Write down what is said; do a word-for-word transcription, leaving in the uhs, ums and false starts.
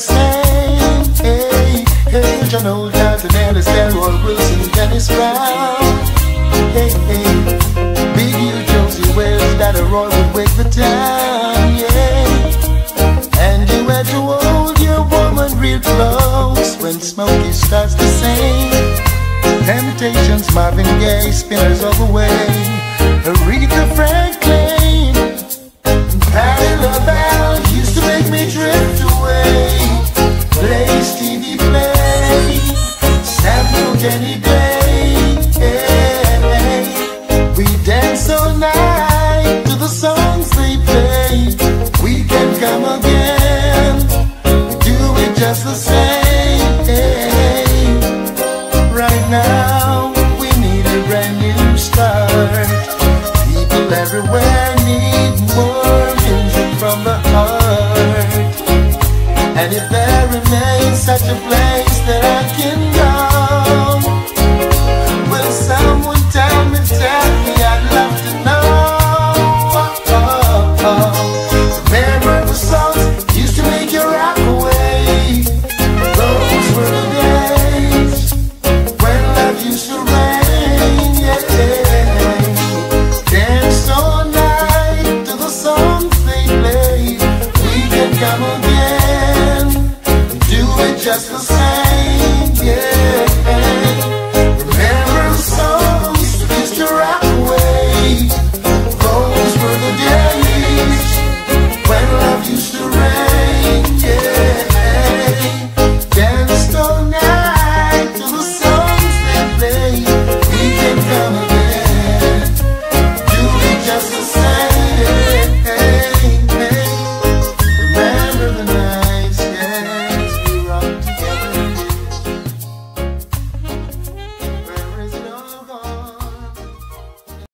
same. Hey, hey, John Old, Carlton Ellis, Delroy Wilson, Dennis Brown. Hey, hey, Big U, Josie Wells, that a Roy would wake the town, yeah. And you had to hold your woman real close when Smokey starts to sing. Temptations, Marvin Gaye, Spinners of the Way, Aretha Franklin, Patti LaBelle used to make me drift away. Play Stevie Play, Samuel Kenny Day, yeah. We dance all night to the songs they play. We can come again, do it just the same, yeah. Right now we need a brand new start. People everywhere need more music from the heart. And if there remains such a place that I can go, will someone tell me, tell me, I'd love to know. Oh, oh, oh. Remember the songs used to make you rock away. Those were the days when love used to rain, yeah. Dance all night to the songs they play. We can come again, do it just the same, yeah.